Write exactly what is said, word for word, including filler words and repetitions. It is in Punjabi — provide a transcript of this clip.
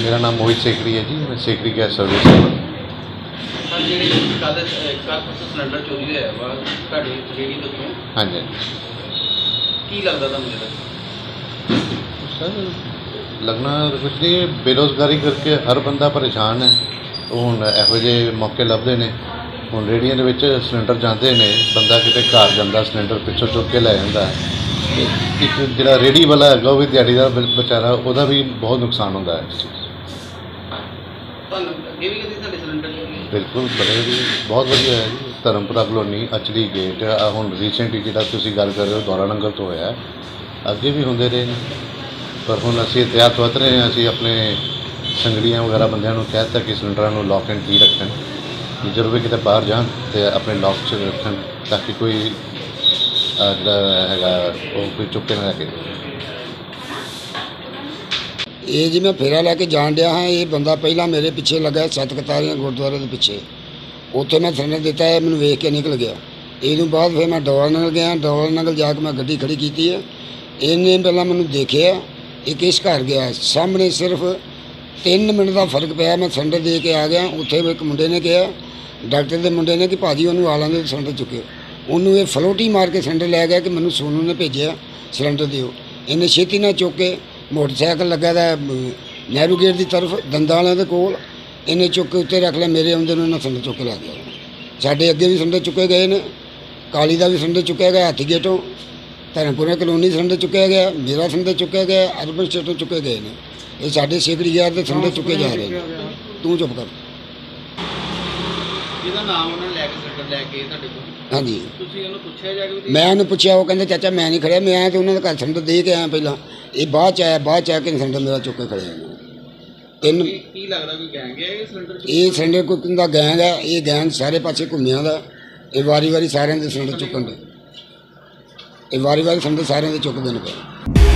मेरा नाम मोहित सेकड़ी है जी, मैं सेकड़ी गैस सर्विस से हूँ। सर जी कल कल परसों सिलेंडर चोरी होया वा ਤੁਹਾਡੀ ਰੇੜੀ ਤੋਂ ਕਿਵੇਂ हाँ जी ਕੀ ਲੱਗਦਾ ਤੁਹਾਨੂੰ ਜਿਹੜਾ सर लगना कुछ नहीं, बेरोज़गारी करके हर बंदा परेशान है। ਹੁਣ ਇਹੋ ਜਿਹੇ ਮੌਕੇ ਲੱਭਦੇ ਨੇ। ਹੁਣ ਰੇੜੀਆਂ ਦੇ ਵਿੱਚ ਸਿਲੰਡਰ ਜਾਂਦੇ ਨੇ, ਬੰਦਾ ਕਿਤੇ ਘਰ ਜਾਂਦਾ ਸਿਲੰਡਰ ਪਿੱਛੋਂ ਚੁੱਕ ਕੇ ਲੈ ਜਾਂਦਾ ਹੈ। ਤੇ ਇੱਕ ਜਿਹੜਾ ਰੇੜੀ ਵਾਲਾ ਹੈਗਾ ਉਹ ਵੀ ਦਿਹਾੜੀਦਾਰ ਵਿਚਾਰਾ, ਉਹਦਾ ਵੀ ਬਹੁਤ ਨੁਕਸਾਨ ਹੁੰਦਾ ਹੈ। ਤੁਹਾਨੂੰ ਅੱਗੇ ਵੀ ਕਦੀ ਤੁਹਾਡੇ ਸਿਲੰਡਰ ਚੋਰੀ ਹੋਏ? ਬਿਲਕੁਲ ਬੜੇ ਜੀ, ਬਹੁਤ ਵਧੀਆ ਹੈ ਜੀ। ਧਰਮਪੁਰਾ ਕਲੋਨੀ, ਅਚਲੀ ਗੇਟ, ਆਹ ਹੁਣ ਰੀਸੈਂਟਲੀ ਜਿਹੜਾ ਤੁਸੀਂ ਗੱਲ ਕਰ ਰਹੇ ਹੋ ਦੌਰਾ ਨੰਗਲ ਤੋਂ ਹੋਇਆ, ਅੱਗੇ ਵੀ ਹੁੰਦੇ ਰਹੇ ਨੇ। ਪਰ ਹੁਣ ਅਸੀਂ ਇਹਤਿਆਤ ਵਰਤ ਰਹੇ ਹਾਂ। ਅਸੀਂ ਆਪਣੇ ਸੰਗੜੀਆਂ ਵਗੈਰਾ ਬੰਦਿਆਂ ਨੂੰ ਕਹਿ ਦਿੱਤਾ ਕਿ ਸਿਲੰਡਰਾਂ ਨੂੰ ਲੌਕ ਐਂਡ ਕੀ ਰੱਖਣ, ਜਦੋਂ ਵੀ ਕਿਤੇ ਬਾਹਰ ਜਾਣ ਅਤੇ ਆਪਣੇ ਲੌਕ 'ਚ ਰੱਖਣ, ਤਾਂ ਕਿ ਕੋਈ ਜਿਹੜਾ ਹੈਗਾ ਉਹ ਕੋਈ ਚੁੱਕ ਕੇ ਨਾ ਲੈ ਕੇ। ਇਹ ਜੀ ਮੈਂ ਫੇਰਾ ਲੈ ਕੇ ਜਾਣ ਡਿਆ ਹਾਂ। ਇਹ ਬੰਦਾ ਪਹਿਲਾਂ ਮੇਰੇ ਪਿੱਛੇ ਲੱਗਾ ਸੱਤ ਕਤਾਰੀਆਂ ਗੁਰਦੁਆਰੇ ਦੇ ਪਿੱਛੇ, ਉੱਥੇ ਮੈਂ ਸਿਲੰਡਰ ਦਿੱਤਾ ਹੈ, ਮੈਨੂੰ ਵੇਖ ਕੇ ਨਿਕਲ ਗਿਆ। ਇਹਨੂੰ ਬਾਅਦ ਫਿਰ ਮੈਂ ਡੋਰ ਨਗਲ ਗਿਆ। ਡੋਰ ਨਗਲ ਜਾ ਕੇ ਮੈਂ ਗੱਡੀ ਖੜੀ ਕੀਤੀ ਹੈ। ਇਹਨੇ ਪਹਿਲਾਂ ਮੈਨੂੰ ਦੇਖਿਆ, ਇਹ ਕਿਸ ਘਰ ਗਿਆ, ਸਾਹਮਣੇ ਸਿਰਫ ਤਿੰਨ ਮਿੰਟ ਦਾ ਫਰਕ ਪਿਆ। ਮੈਂ ਸਿਲੰਡਰ ਦੇ ਕੇ ਆ ਗਿਆ। ਉੱਥੇ ਇੱਕ ਮੁੰਡੇ ਨੇ ਕਿਹਾ, ਡਾਕਟਰ ਦੇ ਮੁੰਡੇ ਨੇ, ਕਿ ਭਾਜੀ ਉਹਨੂੰ ਆ ਲਾਂਗੇ ਸਿਲੰਡਰ ਚੁੱਕੇ। ਉਹਨੂੰ ਇਹ ਫਲੋਟੀ ਮਾਰ ਕੇ ਸਿਲੰਡਰ ਲੈ ਗਿਆ ਕਿ ਮੈਨੂੰ ਸੋਨੂ ਨੇ ਭੇਜਿਆ ਸਿਲੰਡਰ ਦਿਓ। ਇਹਨੇ ਛੇਤੀ ਨਾਲ ਚੁੱਕ ਕੇ ਮੋਟਰਸਾਈਕਲ ਲੱਗਾ ਦਾ ਨਹਿਰੂ ਗੇਟ ਦੀ ਤਰਫ ਦੰਦਾਂ ਵਾਲਿਆਂ ਦੇ ਕੋਲ, ਇਹਨੇ ਚੁੱਕ ਕੇ ਉੱਤੇ ਰੱਖ ਲਿਆ। ਮੇਰੇ ਆਉਂਦੇ ਨੂੰ ਇਹਨਾਂ ਸਿਲੰਡਰ ਚੁੱਕ ਕੇ ਲੈ ਗਿਆ। ਸਾਡੇ ਅੱਗੇ ਵੀ ਸਿਲੰਡਰ ਚੁੱਕੇ ਗਏ ਨੇ, ਕਾਲੀ ਦਾ ਵੀ ਸਿਲੰਡਰ ਚੁੱਕਿਆ ਗਿਆ, ਹਾਥੀ ਗੇਟੋਂ ਧਰਮਪੁਰਾ ਕਲੋਨੀ ਸਿਲੰਡਰ ਚੁੱਕਿਆ ਗਿਆ, ਮੇਰਾ ਸਿਲੰਡਰ ਚੁੱਕਿਆ ਗਿਆ, ਅਰਬਨ ਸਟੇਟੋਂ ਚੁੱਕੇ ਗਏ ਨੇ। ਇਹ ਸਾਡੇ ਸੇਕੜੀ ਯਾਰ ਦੇ ਸਿਲੰਡਰ ਚੁੱਕੇ ਜਾ ਰਹੇ ਨੇ। ਤੂੰ ਚੁੱਪ ਕਰ। ਜਿਹਦਾ ਨਾਮ ਉਹਨਾਂ ਨੇ ਲੈ ਕੇ ਸਿਲੰਡਰ ਲੈ ਕੇ ਤੁਹਾਡੇ ਕੋਲ, ਹਾਂਜੀ ਤੁਸੀਂ ਉਹਨੂੰ ਪੁੱਛਿਆ ਜਾ ਕੇ? ਮੈਂ ਉਹਨੂੰ ਪੁੱਛਿਆ, ਉਹ ਕਹਿੰਦਾ ਚਾਚਾ ਮੈਂ ਨਹੀਂ ਖੜਿਆ, ਮੈਂ ਆਇਆ ਤਾਂ ਉਹਨਾਂ ਦੇ ਘਰ ਸਿਲੰਡਰ ਦੇ ਕੇ ਆਇਆ ਪਹਿਲਾਂ। ਇਹ ਬਾਅਦ 'ਚ ਆਇਆ, ਬਾਅਦ 'ਚ ਆ ਕੇ ਸਿਲੰਡਰ ਮੇਰਾ ਚੁੱਕ ਕੇ ਖੜਿਆ। ਤਿੰਨ ਕੀ ਲੱਗਦਾ ਕੋਈ ਗੈਂਗ ਹੈ ਇਹ ਸਿਲੰਡਰ? ਇਹ ਸਿਲੰਡਰ ਕੋਈ ਕਹਿੰਦਾ ਗੈਂਗ ਹੈ। ਇਹ ਗੈਂਗ ਸਾਰੇ ਪਾਸੇ ਘੁੰਮਿਆ ਦਾ। ਇਹ ਵਾਰੀ ਵਾਰੀ ਸਾਰਿਆਂ ਦੇ ਸਿਲੰਡਰ ਚੁੱਕਣ ਦੇ, ਇਹ ਵਾਰੀ ਵਾਰੀ ਸਿਲੰਡਰ ਸਾਰਿਆਂ ਦੇ ਚੁੱਕਦੇ ਨੇ ਪਏ।